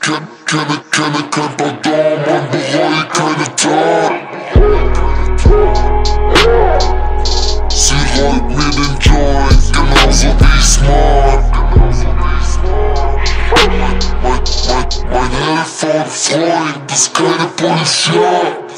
Kenne kein Pardon, man bereue keine Tat. Sie rollt mir den Joint, genauso wie ich's mag. Mein Helfer und Freund ist keine Polizei.